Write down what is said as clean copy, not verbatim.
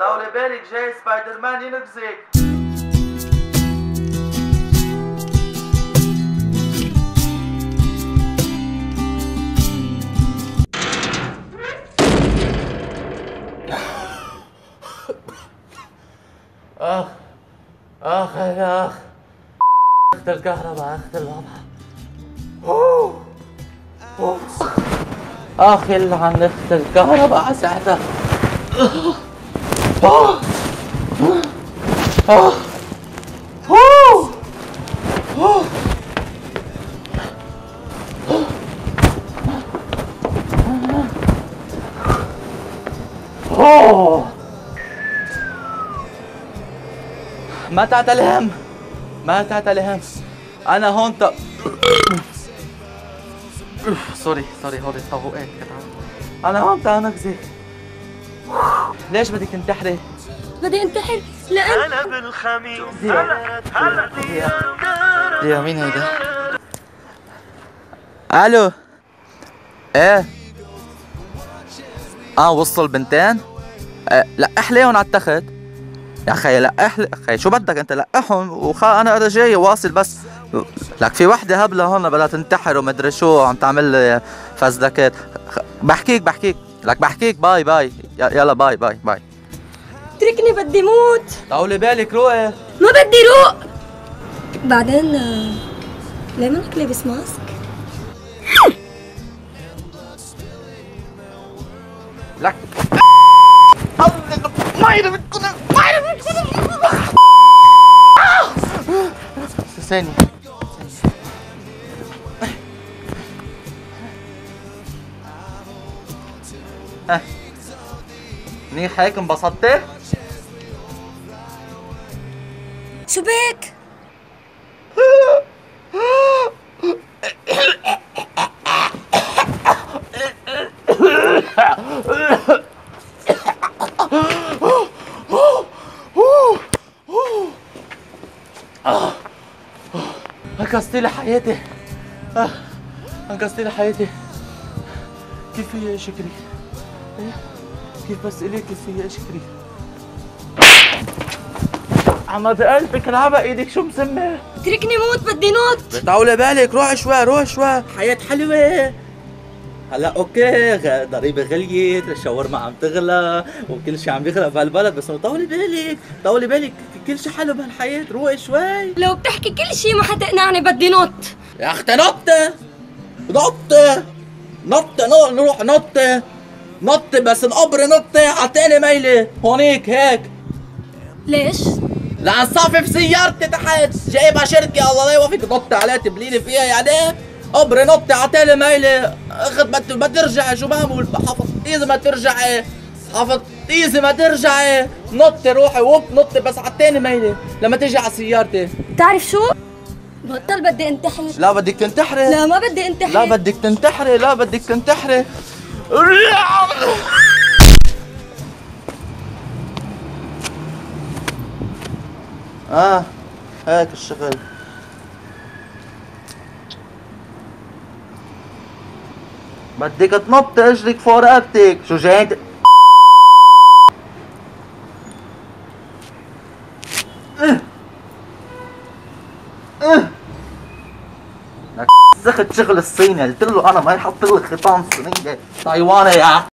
طولي بالك جاي سبايدر مان ينقذك. اخ اخ يا اخ، اخت الكهرباء، اخت الوضع. اخ يلعن اخت الكهرباء على ساعتها. ما تعتل هم، ما تعتل هم، أنا هون سوري هودي تفوقات. أنا هون تنقذك. ليش بدك تنتحري؟ بدي انتحر لأن أنا بالخميس ديا مين هيدا؟ ألو. إيه وصل بنتين؟ لقح ليهم على التخت يا اخي. لقح اخي، شو بدك انت؟ لقحهم انا جاي واصل. بس لك في وحده هبله هون بدها تنتحر ومدري شو عم تعمل لي فزلكات. بحكيك لك بحكيك. باي يلا باي. اتركني بدي موت. طولي بالك روقي. ما بدي روق. بعدين ليه منك لابس ماسك؟ لك ثانية. منيح هيك انبسطتي؟ شو بك؟ انقذتي لي حياتي. انقذتي لي حياتي. كيف فيي اشكرك؟ كيف بس الي كيف فيي اشكرك؟ عمد قلبك العبق ايدك شو مسمى؟ اتركني موت بدي نط. طولي بالك. روح شوي. حياة حلوة. هلا اوكي، ضريبة غليت، الشاورما عم تغلى وكل شيء عم يغلى بهالبلد، بس طولي بالك كل شيء حلو بهالحياة. روقي شوي. لو بتحكي كل شيء ما حتقنعني بدي نط. يا اختي نروح نط بس القبر نطي عطيني ميلة هونيك هيك. ليش؟ لأن صافي في سيارتي تحت جايبها شركة، الله لا يوفقك. نطي عليها تبليني فيها يعني. قبر نطي عطيني ميلة. اخذ ما ترجعي. شو بعمل؟ حفظ ايزي ما ترجعي. نطي روحي نطي بس عطيني ميلة لما تيجي على سيارتي. بتعرف شو؟ بطل بدي انتحر. لا بدك تنتحري. لا ما بدي انتحر. لا بدك تنتحري. هيك الشغل. بدك تنط اجرك فوق رقبتك. شو جاي انت؟ لك سخت شغل الصيني. قلت له انا ما يحط لك خيطان صينيه تايواني يا